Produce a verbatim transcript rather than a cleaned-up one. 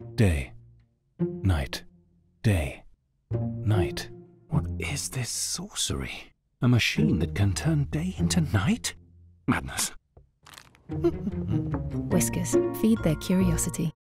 day, night, day, night. What is this sorcery? A machine that can turn day into night? Madness. Whiskas, feed their curiosity.